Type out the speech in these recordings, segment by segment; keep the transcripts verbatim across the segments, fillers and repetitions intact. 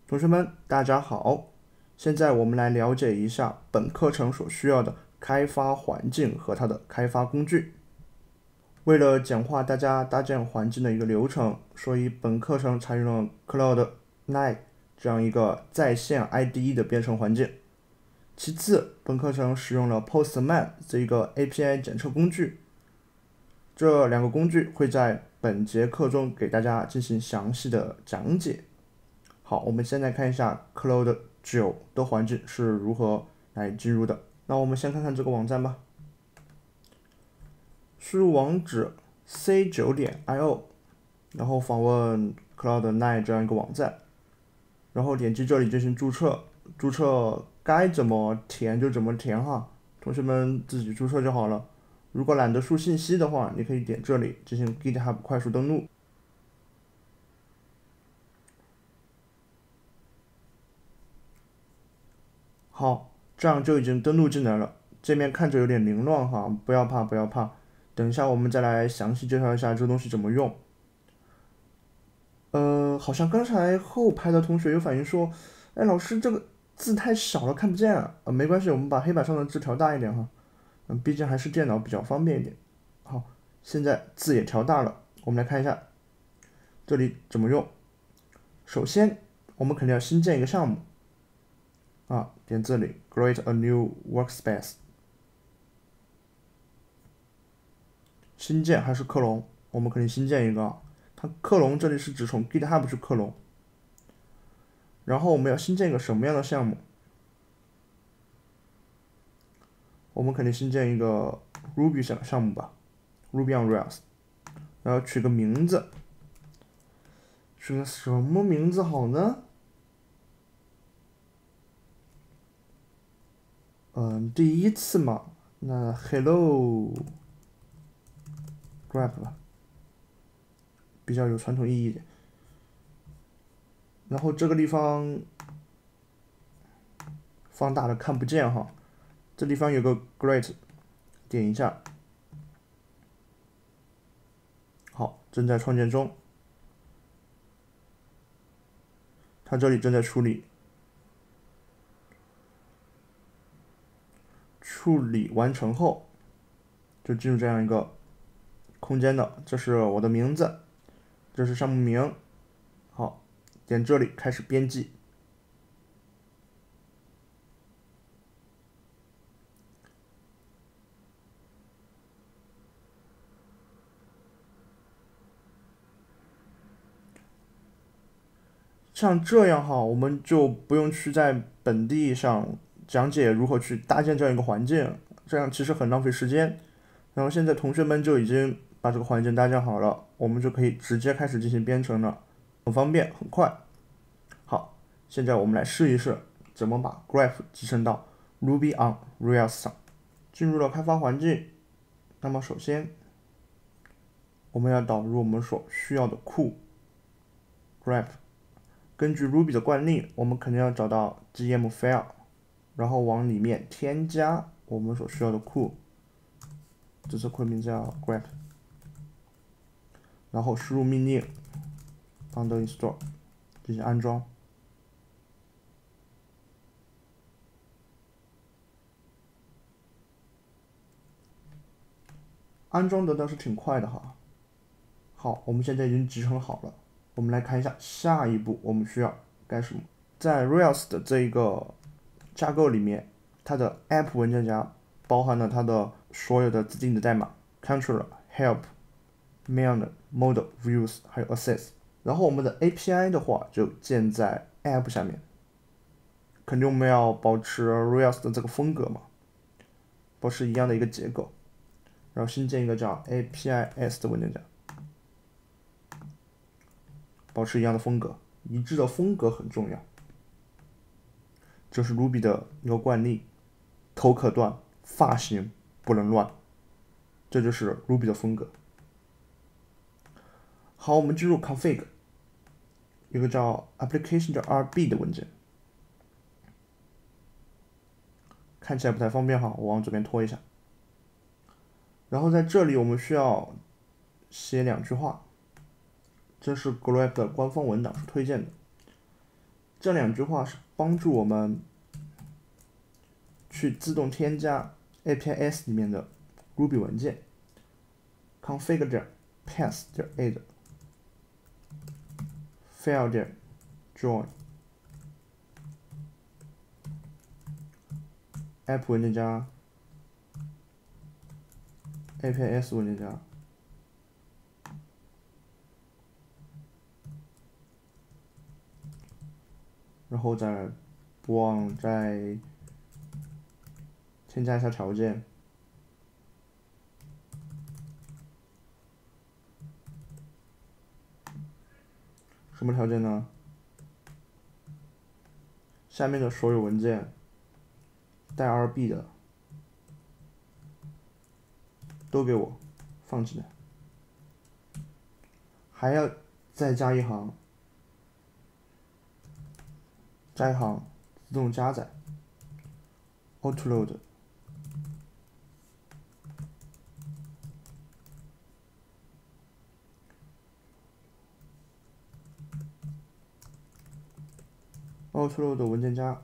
同学们，大家好！现在我们来了解一下本课程所需要的开发环境和它的开发工具。为了简化大家搭建环境的一个流程，所以本课程采用了 Cloud nine 这样一个在线 I D E 的编程环境。其次，本课程使用了 Postman 这一个 A P I 检测工具。这两个工具会在本节课中给大家进行详细的讲解。好，我们先来看一下 Cloud 九的环境是如何来进入的。那我们先看看这个网站吧。输入网址 c 九点 i o， 然后访问 Cloud nine 这样一个网站，然后点击这里进行注册。注册该怎么填就怎么填哈，同学们自己注册就好了。如果懒得输信息的话，你可以点这里进行 GitHub 快速登录。好，这样就已经登录进来了。界面看着有点凌乱哈，不要怕，不要怕。等一下我们再来详细介绍一下这个东西怎么用。呃，好像刚才后排的同学有反映说，哎，老师这个字太小了，看不见啊。呃，没关系，我们把黑板上的字调大一点哈。嗯，毕竟还是电脑比较方便一点。好，现在字也调大了，我们来看一下这里怎么用。首先，我们肯定要新建一个项目啊，点这里 ，Create a new workspace。新建还是克隆？我们肯定新建一个啊。它克隆这里是指从 GitHub 去克隆。然后我们要新建一个什么样的项目？我们肯定新建一个 Ruby 项项目吧 ，Ruby on Rails， 然后取个名字，取个什么名字好呢？嗯，第一次嘛，那 Hello Grep 吧，比较有传统意义的。然后这个地方放大了看不见哈，这地方有个 Great， 点一下。好，正在创建中，它这里正在处理，处理完成后就进入这样一个空间的，这是我的名字，这是项目名。好，点这里开始编辑。像这样哈，我们就不用去在本地上讲解如何去搭建这样一个环境，这样其实很浪费时间。然后现在同学们就已经把这个环境搭建好了，我们就可以直接开始进行编程了，很方便，很快。好，现在我们来试一试怎么把 Graph 集成到 Ruby on Rails 上。进入了开发环境，那么首先我们要导入我们所需要的库 Graph。根据 Ruby 的惯例，我们肯定要找到 G M file， 然后往里面添加我们所需要的库，这次库名叫 Grep， 然后输入命令 bundle install 进行安装。安装的倒是挺快的哈。好，我们现在已经集成好了，我们来看一下下一步我们需要干什么。在 Rails 的这一个架构里面，它的 App 文件夹包含了它的所有的自定义的代码 ，controller、help、main、model、views 还有 access。然后我们的 A P I 的话就建在 App 下面，肯定我们要保持 Rails 的这个风格嘛，保持一样的一个结构。然后新建一个叫 A P I S 的文件夹，保持一样的风格，一致的风格很重要。这是 Ruby 的一个惯例，头可断，发型不能乱，这就是 Ruby 的风格。好，我们进入 config， 有个叫 application.rb 的文件，看起来不太方便哈，我往左边拖一下。然后在这里我们需要写两句话，这是 Grep 的官方文档是推荐的。 这两句话是帮助我们去自动添加 A P I S 里面的 Ruby 文件 config 点 path 点 add file 点 join app 文件夹 A P I S 文件夹，然后再不忘再添加一下条件。什么条件呢？下面的所有文件带 R B 的都给我放进来，还要再加一行，加一行自动加载 autoload。autoload 文件夹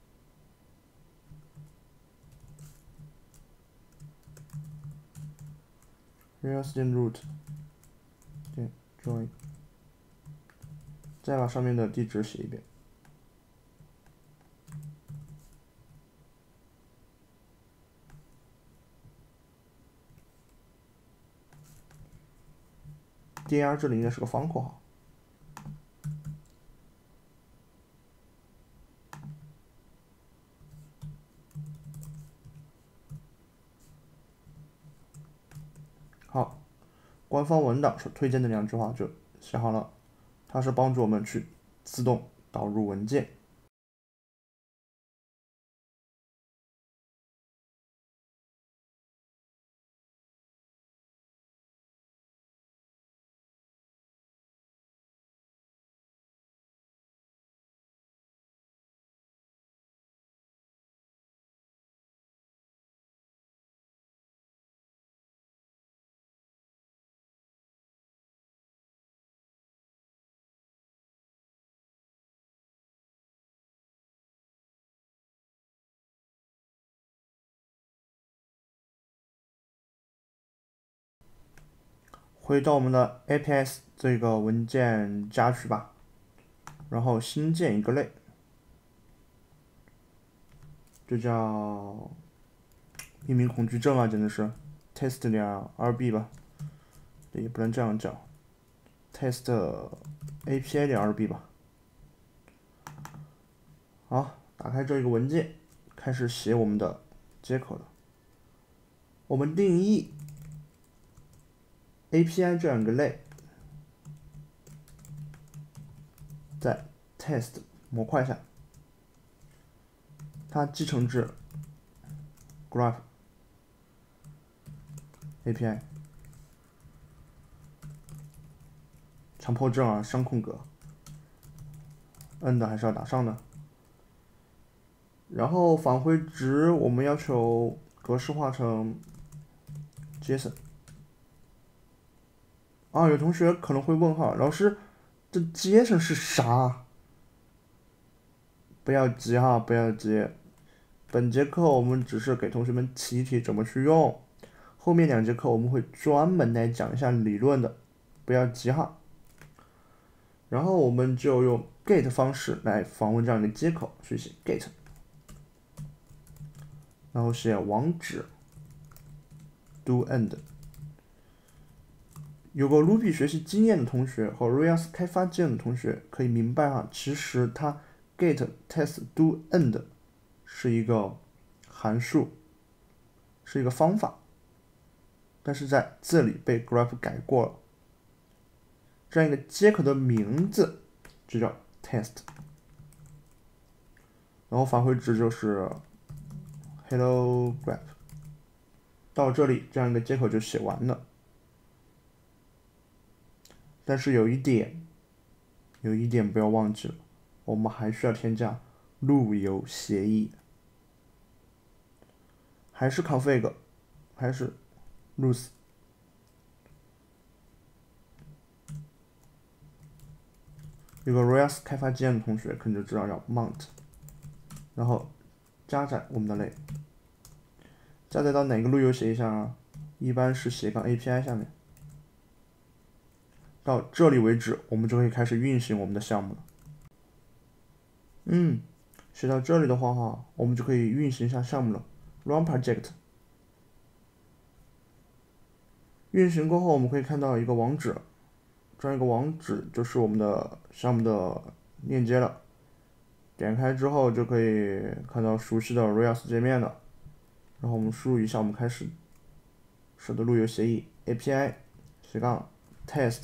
，reals 点 root 点 join， 再把上面的地址写一遍。dir 这里应该是个方括号。好，官方文档所推荐的两句话就写好了，它是帮助我们去自动导入文件。回到我们的 A P I S 这个文件夹去吧，然后新建一个类，这叫命名恐惧症啊，简直是 test 点 R B 吧，也不能这样叫 test A P I 点 R B 吧。好，打开这个文件，开始写我们的接口了。我们定义 A P I 这样一个类，在 test 模块下，它继承至 graph A P I， 强迫症啊，双空格 ，n 的还是要打上的。然后返回值我们要求格式化成 JSON。啊，有同学可能会问号，老师，这 JSON 是啥？不要急哈，不要急。本节课我们只是给同学们提一提怎么去用，后面两节课我们会专门来讲一下理论的，不要急哈。然后我们就用 get 方式来访问这样一个接口，去写 get， 然后写网址 do end。有过 Ruby 学习经验的同学和 Rails 开发经验的同学可以明白哈，其实它 get test do end 是一个函数，是一个方法，但是在这里被 graph 改过了。这样一个接口的名字就叫 test， 然后返回值就是 hello graph。到这里，这样一个接口就写完了。但是有一点，有一点不要忘记了，我们还需要添加路由协议，还是 config， 还是 root。 有个 Rails 开发经验的同学可能就知道要 mount， 然后加载我们的类，加载到哪个路由协议上啊？一般是斜杠 A P I 下面。到这里为止，我们就可以开始运行我们的项目了。嗯，写到这里的话哈，我们就可以运行一下项目了。Run project。运行过后，我们可以看到一个网址，这样一个网址就是我们的项目的链接了。点开之后就可以看到熟悉的 Rails 界面了。然后我们输入一下我们开始设的路由协议 A P I 斜杠 test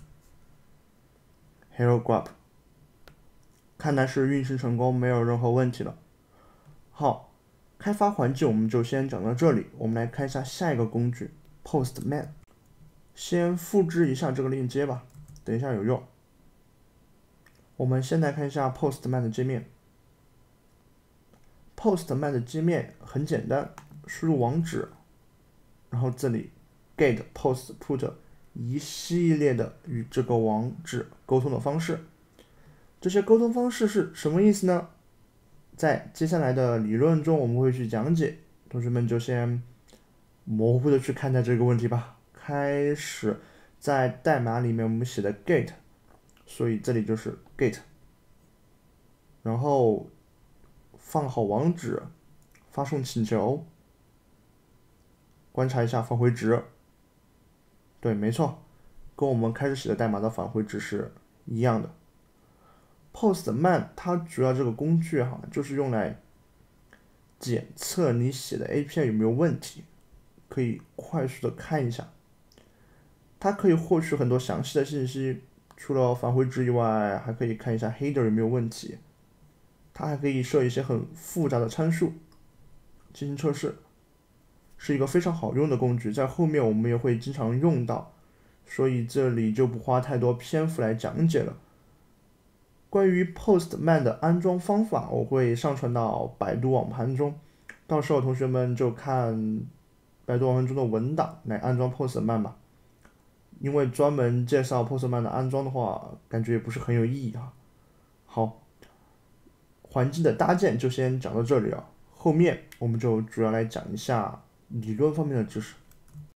hello grub， 看来是运行成功，没有任何问题了。好，开发环境我们就先讲到这里，我们来看一下下一个工具 Postman。先复制一下这个链接吧，等一下有用。我们先来看一下 Postman 的界面。Postman 的界面很简单，输入网址，然后这里 get post put 一系列的与这个网址沟通的方式。这些沟通方式是什么意思呢？在接下来的理论中我们会去讲解，同学们就先模糊的去看待这个问题吧。开始在代码里面我们写的 get， 所以这里就是 get， 然后放好网址，发送请求，观察一下返回值。对，没错，跟我们开始写的代码的返回值是一样的。Postman 它主要这个工具哈，就是用来检测你写的 A P I 有没有问题，可以快速的看一下。它可以获取很多详细的信息，除了返回值以外，还可以看一下 header 有没有问题。它还可以设一些很复杂的参数进行测试，是一个非常好用的工具，在后面我们也会经常用到，所以这里就不花太多篇幅来讲解了。关于 Postman 的安装方法，我会上传到百度网盘中，到时候同学们就看百度网盘中的文档来安装 Postman 吧。因为专门介绍 Postman 的安装的话，感觉也不是很有意义啊。好，环境的搭建就先讲到这里了，后面我们就主要来讲一下理论方面的知识。